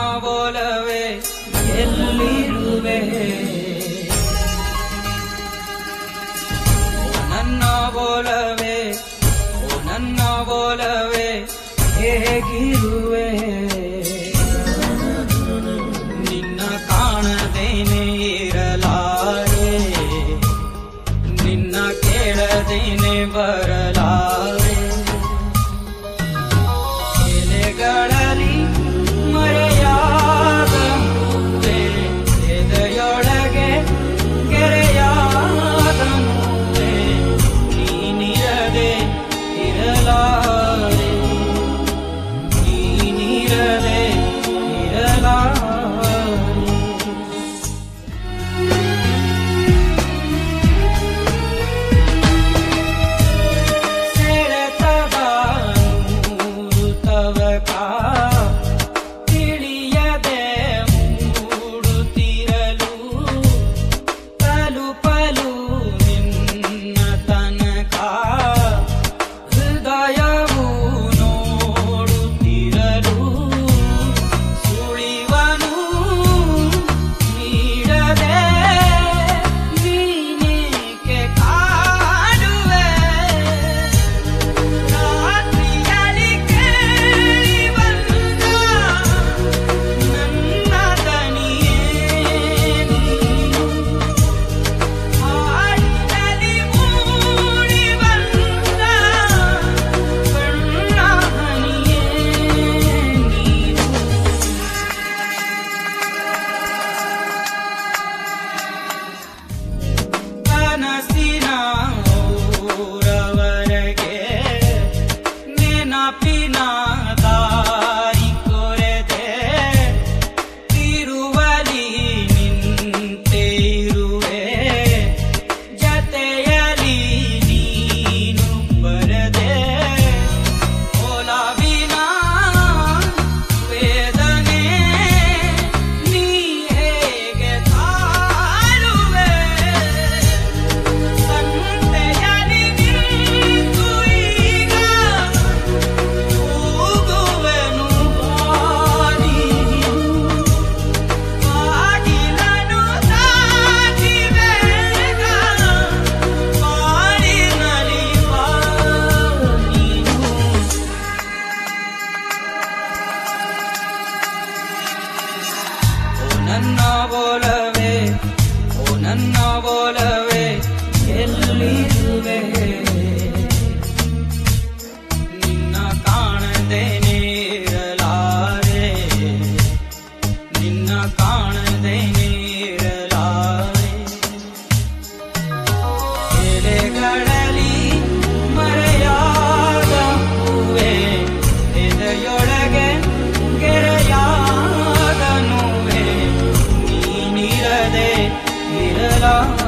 बोलवे ಎಲ್ಲಿರುವೆ ನನ್ನ बोलवे ನನ್ನ बोलवे ಹೇಗಿರುವೆ ನಿನ್ನ ಕಾಣದೇನೆ ಇರಲಾರೆ ನಿನ್ನ ಕೇಳದೇನೆ ಬರಲಾರೆ ಎಲೆಗಳಲ್ಲಿ ಮರೆಯಾದ ಮುದ್ದೆ ಎದೆಯೊಳಗೆ ಕೆರೆಯಾದ ಮುದ್ದೆ ನೀನಿರದೆ ಇರಲಾರೆ ನೀನಿರದೆ ಇರಲಾರೆ ಸೆಳೆತದ ನೂರು ತವಕ ತಿಳಿಯದೆ ಮೂಡುತ್ತಿರಲು ತಲುಪಲು ನಿನ್ನ ತನಕ ಹೃದಯವು ನೋಡುತ್ತಿರಲು ಸುಳಿವನು ನೀಡದೆ ನೀನೇಕೆ ಕಾಡುವೆ ರಾತ್ರಿಯಲ್ಲಿ ಕೇಳಿ ಬಂದ ನನ್ನ ದನಿಯೇ ನೀನು ಹಾಡಿನಲ್ಲಿ ಮೂಡಿ ಬಂದ ಕಣ್ಣ ಹನಿಯೇ ನೀನು ಕನಸಿನ ಊರವರೆಗೆ ನೆನಪಿನ ದಾರಿ ಕೊರೆದೆ ತಿರುವಲಿ ನಿಂತೆ ಇರುವೆ ಜತೆಯಲಿ ನೀನು ಬರದೆ ಒಲವಿನ ವೇದನೆ ನೀ ಹೇಗೆ ತಾಳುವೆ ಸಂತೆಯಲಿ ನಿಂತು ಈಗ ಕೂಗುವೆನು ಬಾನಿಯು ಬಾಗಿಲನ್ನು ದಾಟಿ ಬೇಗ ಬಾಳಿನಲ್ಲಿ ಬಾ ನೀನು ಓ ನನ್ನ बोलवे ಎಲ್ಲಿರುವೆ ನಿನ್ನ ಕಾಣದೇನೆ ಇರಲಾರೆ ನಿನ್ನ ಕಾಣದೇನೆ ಇರಲಾರೆ ಎಲೆಗಳಲ್ಲಿ ಮರೆಯಾದ ಹೂವೆ ಎದೆಯೊಳಗೆ ಕೆರೆಯಾದ ನೋವೆ ನೀನಿರದೆ ಇರಲಾರೆ